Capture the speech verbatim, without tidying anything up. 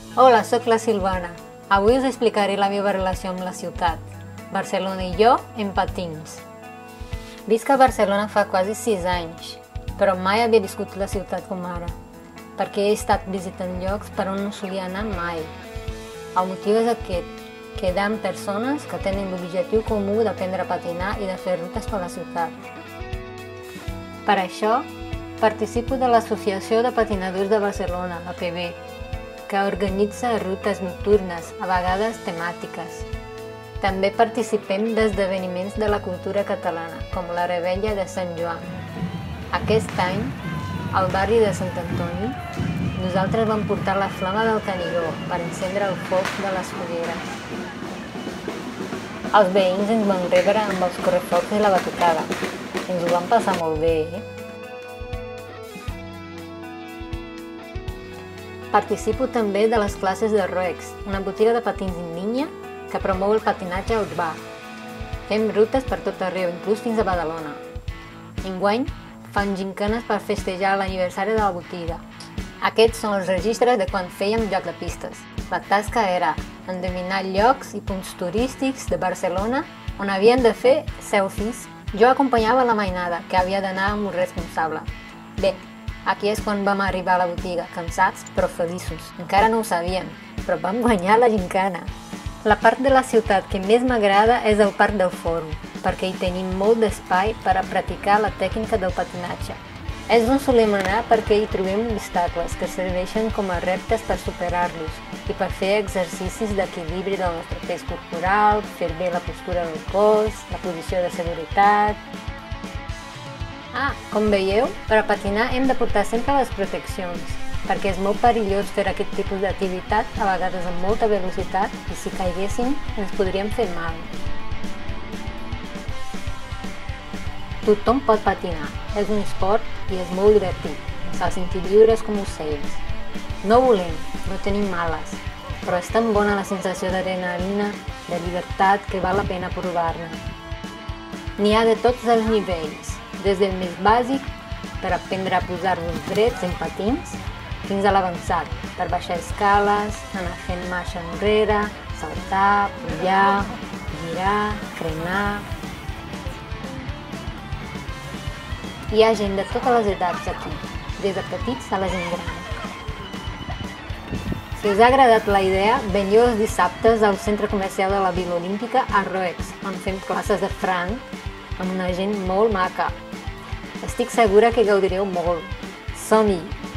Hola, sóc la Silvana. Avui us explicaré la meva relació amb la ciutat. Barcelona i jo en patins. Visc a Barcelona fa quasi sis anys, però mai havia viscut la ciutat com ara, perquè he estat visitant llocs per on no solia anar mai. El motiu és aquest, quedar amb persones que tenen l'objectiu comú d'aprendre a patinar i de fer rutes per la ciutat. Per això, participo de l'Associació de Patinadors de Barcelona, A P B, que organitza rutes nocturnes, a vegades temàtiques. També participem d'esdeveniments de la cultura catalana, com la Revetlla de Sant Joan. Aquest any, al barri de Sant Antoni, nosaltres vam portar la flama del Canigó per encendre el foc de les fogueres. Els veïns ens van rebre amb els correfocs i la batucada. Ens ho vam passar molt bé, eh? Participo també de les classes de Roex, una botiga de patins en línia que promou el patinatge urbà. Fem rutes per tot arreu, inclús fins a Badalona. Enguany, fan gincanes per festejar l'aniversari de la botiga. Aquests són els registres de quan fèiem joc de pistes. La tasca era endevinar llocs i punts turístics de Barcelona on havien de fer selfies. Jo acompanyava la mainada, que havia d'anar amb un responsable. Bé, aquí és quan vam arribar a la botiga, cansats però feliços. Encara no ho sabíem, però vam guanyar la gincana. La part de la ciutat que més m'agrada és el Parc del Fòrum, perquè hi tenim molt d'espai per a practicar la tècnica del patinatge. És on solem anar perquè hi trobem obstacles que serveixen com a reptes per superar-los i per fer exercicis d'equilibri del nostre pes corporal, fer bé la postura del cos, la posició de seguretat. Ah, com veieu, per a patinar hem de portar sempre les proteccions, perquè és molt perillós fer aquest tipus d'activitat, a vegades amb molta velocitat, i si caiguéssim ens podríem fer mal. Tothom pot patinar, és un esport i és molt divertit, ens fa sentir lliures com ocells. No volem, no tenim ales, però és tan bona la sensació d'adrenalina, de llibertat, que val la pena provar-ne. N'hi ha de tots els nivells, des del més bàsic, per aprendre a posar-nos drets en patins, fins a l'avançat, per baixar escales, anar fent marxa enrere, saltar, pujar, girar, frenar. Hi ha gent de totes les edats aquí, des de petits a la gent gran. Si us ha agradat la idea, veniu els dissabtes al Centre Comercial de la Vila Olímpica a Roex, on fem classes de franc amb una gent molt maca. Estic segura que gaudireu molt. Som-hi!